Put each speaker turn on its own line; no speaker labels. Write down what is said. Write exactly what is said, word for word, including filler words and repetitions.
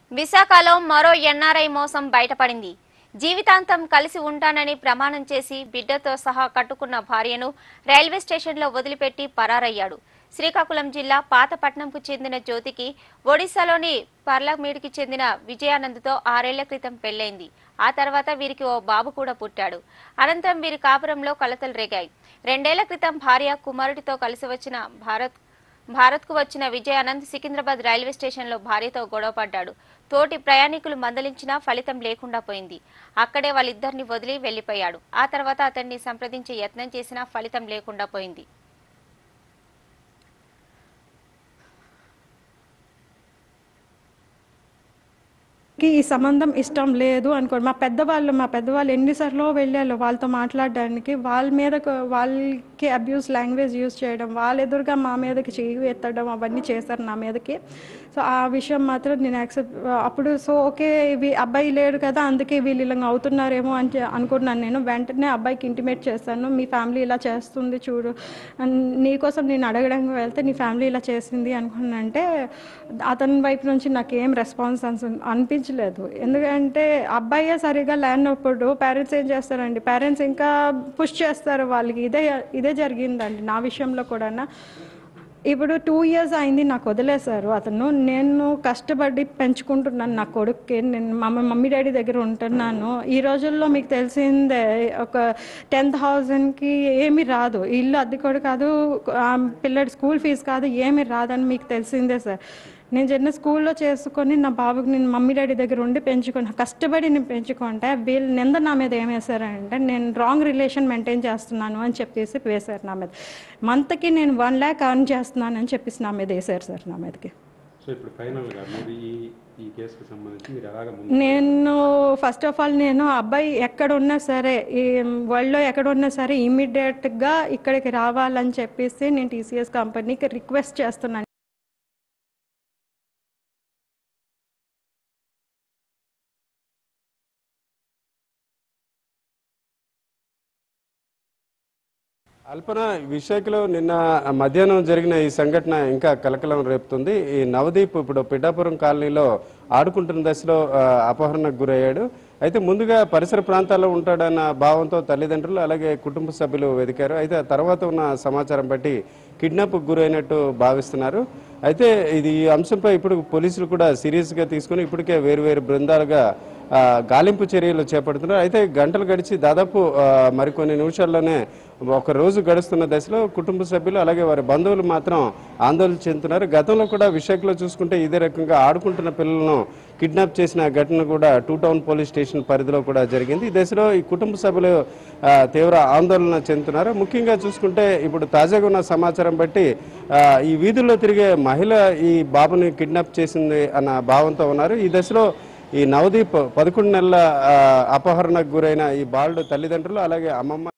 విశాఖలో మరో ఎన్ఆర్ఐ మోసం బయటపడింది. జీవితాంతం కలిసి ఉంటానని ప్రమాణం చేసి బిడ్డతో సహా కట్టుకున్న భార్యను రైల్వే స్టేషన్లో వదిలిపెట్టి పరారయ్యాడు. శ్రీకాకుళం జిల్లా పాతపట్నంకు చెందిన జ్యోతికి ఒడిశాలోని పర్లామేడ్కి చెందిన విజయానంద్తో ఆరేళ్ల క్రితం పెళ్లైంది. ఆ తర్వాత వీరికి ఓ బాబు కూడా పుట్టాడు. అనంతరం వీరి కాపురంలో కలతలు రేగాయి. రెండేళ్ల క్రితం భార్య కుమారుడితో కలిసి వచ్చిన భారత్ భారత్కు వచ్చిన విజయానంద్ సికింద్రాబాద్ రైల్వే స్టేషన్లో భార్యతో గొడవపడ్డాడు. తోటి ప్రయాణికులు మందలించినా ఫలితం లేకుండా పోయింది. అక్కడే వాళ్ళిద్దరిని వదిలి వెళ్లిపోయాడు. ఆ తర్వాత అతన్ని సంప్రదించే యత్నం చేసినా ఫలితం లేకుండా పోయింది.
ఈ సంబంధం ఇష్టం లేదు అనుకోండి. మా పెద్దవాళ్ళు మా పెద్దవాళ్ళు ఎన్నిసార్లు వెళ్ళారు వాళ్ళతో మాట్లాడడానికి. వాళ్ళ మీద వాళ్ళకి అబ్యూస్ లాంగ్వేజ్ యూజ్ చేయడం, వాళ్ళ ఎదురుగా మా మీదకి చెయ్యి ఎత్తడం అవన్నీ చేశారు నా మీదకి. సో ఆ విషయం మాత్రం నేను యాక్సెప్ట్ అప్పుడు సో ఓకే ఇవి అబ్బాయి లేడు కదా అందుకే వీళ్ళు ఇలా అవుతున్నారేమో అని అనుకున్నాను. నేను వెంటనే అబ్బాయికి ఇంటిమేట్ చేస్తాను, మీ ఫ్యామిలీ ఇలా చేస్తుంది చూడు, నీకోసం నేను అడగడానికి వెళ్తే నీ ఫ్యామిలీ ఇలా చేసింది అనుకున్నంటే అతని వైపు నుంచి నాకు ఏం రెస్పాన్స్ అనిపించలేదు. ఎందుకంటే అబ్బాయే సరిగా లేనప్పుడు పేరెంట్స్ ఏం చేస్తారండి, పేరెంట్స్ ఇంకా పుష్ చేస్తారు వాళ్ళకి. ఇదే ఇదే జరిగిందండి నా విషయంలో కూడా. ఇప్పుడు టూ ఇయర్స్ అయింది నాకు వదిలేశారు అతను. నేను కష్టపడి పెంచుకుంటున్నాను నా కొడుక్కి. నేను మా మమ్మీ డాడీ దగ్గర ఉంటున్నాను. ఈ రోజుల్లో మీకు తెలిసిందే ఒక టెన్ థౌజండ్కి ఏమీ రాదు, ఇల్లు అద్దె కూడా కాదు, పిల్లడి స్కూల్ ఫీజు కాదు, ఏమీ రాదని మీకు తెలిసిందే సార్. నేను చిన్న స్కూల్లో చేసుకొని నా బాబుకి నేను మమ్మీ డాడీ దగ్గర ఉండి పెంచుకున్నా, కష్టపడి నేను పెంచుకుంటే వీళ్ళు నింద నా మీద ఏం వేశారంటే నేను రాంగ్ రిలేషన్ మెయింటైన్ చేస్తున్నాను అని చెప్పేసి వేశారు నా మీద. మంత్కి నేను వన్ ల్యాక్ అర్న్ చేస్తున్నాను అని చెప్పేసి నా మీద వేశారు సార్ నా మీదకి. నేను ఫస్ట్ ఆఫ్ ఆల్ నేను అబ్బాయి ఎక్కడ ఉన్నా సరే ఈ వరల్డ్లో ఎక్కడ ఉన్నా సరే ఇమీడియట్గా ఇక్కడికి రావాలని చెప్పేసి నేను టీసీఎస్ కంపెనీకి రిక్వెస్ట్ చేస్తున్నాను.
అల్పన, విశాఖలో నిన్న మధ్యాహ్నం జరిగిన ఈ సంఘటన ఇంకా కలకలం రేపుతుంది. ఈ నవదీప్ ఇప్పుడు పిఠాపురం కాలనీలో ఆడుకుంటున్న దశలో అపహరణకు గురయ్యాడు. అయితే ముందుగా పరిసర ప్రాంతాల్లో ఉంటాడన్న భావంతో తల్లిదండ్రులు అలాగే కుటుంబ సభ్యులు వెతికారు. అయితే ఆ తర్వాత ఉన్న సమాచారం బట్టి కిడ్నాప్కు గురైనట్టు భావిస్తున్నారు. అయితే ఇది ఈ అంశంపై ఇప్పుడు పోలీసులు కూడా సీరియస్గా తీసుకుని ఇప్పటికే వేరు వేరు బృందాలుగా గాలింపు చర్యలు చేపడుతున్నారు. అయితే గంటలు గడిచి దాదాపు మరికొన్ని నిమిషాల్లోనే ఒక రోజు గడుస్తున్న దశలో కుటుంబ సభ్యులు అలాగే వారి బంధువులు మాత్రం ఆందోళన చెందుతున్నారు. గతంలో కూడా విశాఖలో చూసుకుంటే ఇదే రకంగా ఆడుకుంటున్న పిల్లలను కిడ్నాప్ చేసిన ఘటన కూడా టూ టౌన్ పోలీస్ స్టేషన్ పరిధిలో కూడా జరిగింది. ఈ దశలో ఈ కుటుంబ సభ్యులు తీవ్ర ఆందోళన చెందుతున్నారు. ముఖ్యంగా చూసుకుంటే ఇప్పుడు తాజాగా ఉన్న సమాచారం బట్టి ఈ వీధుల్లో తిరిగే మహిళ ఈ బాబుని కిడ్నాప్ చేసింది అన్న భావంతో ఉన్నారు. ఈ దశలో ఈ నవదీప్ పదకొండు నెలల అపహరణకు గురైన ఈ బాలుడు తల్లిదండ్రులు అలాగే అమ్మమ్మ